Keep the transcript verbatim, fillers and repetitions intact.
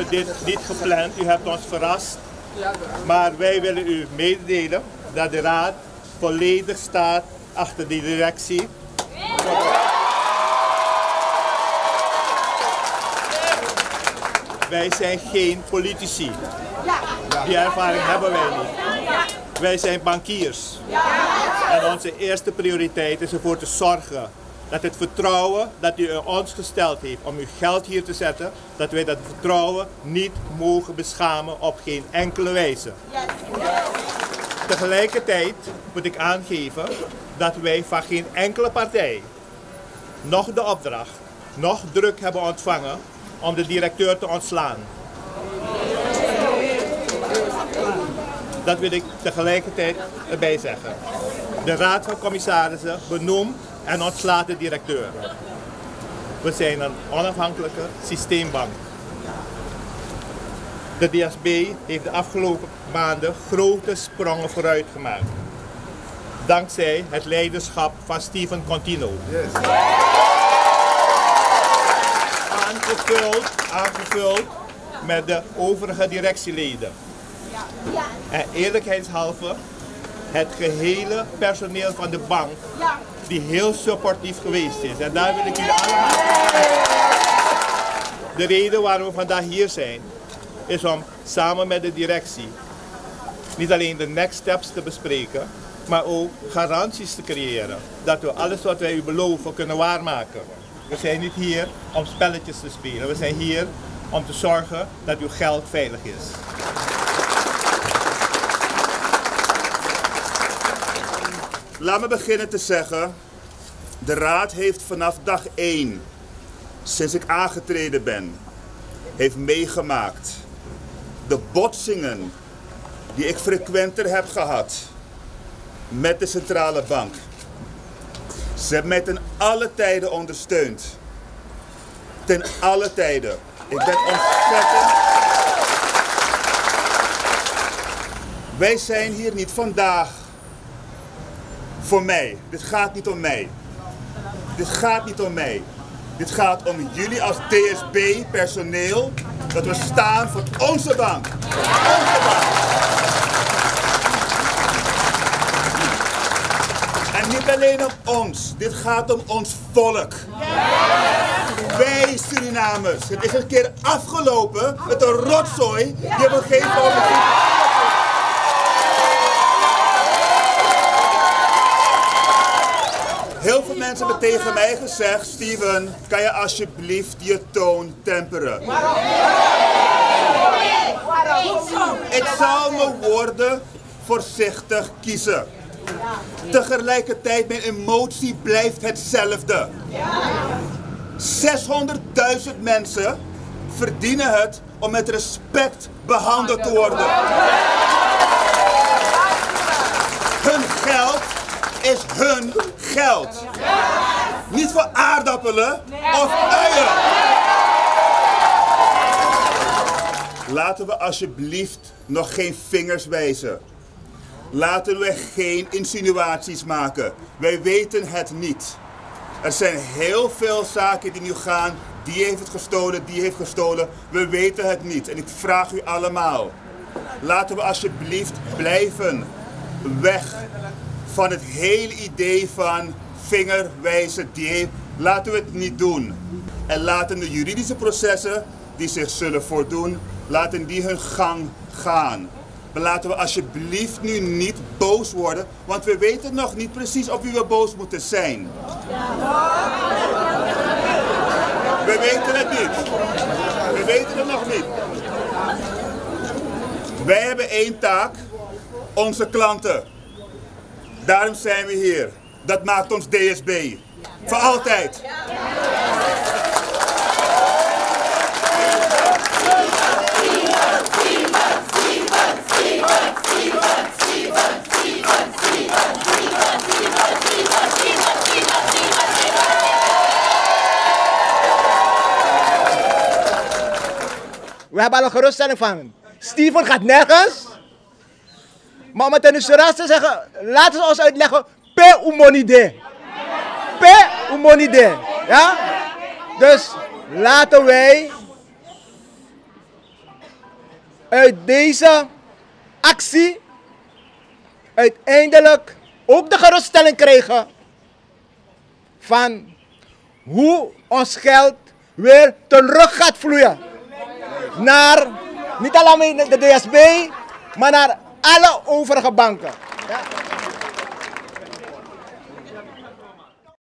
dit niet gepland, u hebt ons verrast. Maar wij willen u mededelen dat de Raad volledig staat achter die directie. Wij zijn geen politici. Die ervaring hebben wij niet. Wij zijn bankiers. En onze eerste prioriteit is ervoor te zorgen dat het vertrouwen dat u in ons gesteld heeft om uw geld hier te zetten, dat wij dat vertrouwen niet mogen beschamen op geen enkele wijze. Tegelijkertijd moet ik aangeven dat wij van geen enkele partij nog de opdracht, nog druk hebben ontvangen om de directeur te ontslaan. Dat wil ik tegelijkertijd erbij zeggen. De Raad van Commissarissen benoemt en ontslaat de directeur. We zijn een onafhankelijke systeembank. De D S B heeft de afgelopen maanden grote sprongen vooruit gemaakt. Dankzij het leiderschap van Steven Contino. Yes. Aangevuld, aangevuld met de overige directieleden. En eerlijkheidshalve, het gehele personeel van de bank die heel supportief geweest is. En daar wil ik jullie allemaal bedanken. De reden waarom we vandaag hier zijn, is om samen met de directie niet alleen de next steps te bespreken, maar ook garanties te creëren dat we alles wat wij u beloven kunnen waarmaken. We zijn niet hier om spelletjes te spelen, we zijn hier om te zorgen dat uw geld veilig is. Laat me beginnen te zeggen, de Raad heeft vanaf dag één, sinds ik aangetreden ben, heeft meegemaakt de botsingen die ik frequenter heb gehad met de centrale bank. Ze hebben mij ten alle tijden ondersteund. Ten alle tijden. Ik ben ontzettend... Wij zijn hier niet vandaag voor mij. Dit gaat niet om mij. Dit gaat niet om mij. Dit gaat om jullie als D S B-personeel. Dat we staan voor onze bank. Onze bank. En niet alleen om ons. Dit gaat om ons volk. Wij Surinamers. Het is een keer afgelopen met een rotzooi. Die hebben geen politiek. Heel veel mensen hebben tegen mij gezegd, Steven, kan je alsjeblieft je toon temperen? Ik zal mijn woorden voorzichtig kiezen. Tegelijkertijd, mijn emotie blijft hetzelfde. zeshonderdduizend mensen verdienen het om met respect behandeld te worden. Hun geld is hun geld. Niet voor aardappelen of uien. Laten we alsjeblieft nog geen vingers wijzen. Laten we geen insinuaties maken. Wij weten het niet. Er zijn heel veel zaken die nu gaan. Die heeft het gestolen, die heeft gestolen. We weten het niet. En ik vraag u allemaal. Laten we alsjeblieft blijven weg van het hele idee van vingerwijzen. Die laten we het niet doen. En laten de juridische processen die zich zullen voordoen, laten die hun gang gaan. Maar laten we alsjeblieft nu niet boos worden, want we weten nog niet precies op wie we boos moeten zijn. We weten het niet. We weten het nog niet. Wij hebben één taak, onze klanten. Daarom zijn we hier. Dat maakt ons D S B. Voor altijd. We hebben al een geruststelling van Steven gaat nergens. Maar om het in de te zeggen, laten ze ons uitleggen per umonide. Per umonide. Ja? Dus laten wij uit deze actie uiteindelijk ook de geruststelling krijgen van hoe ons geld weer terug gaat vloeien naar niet alleen de D S B, maar naar alle overige banken. Ja.